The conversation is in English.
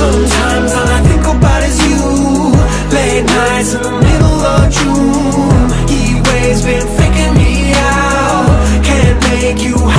Sometimes all I think about is you. Late nights in the middle of June. Heat waves been faking me out. Can't make you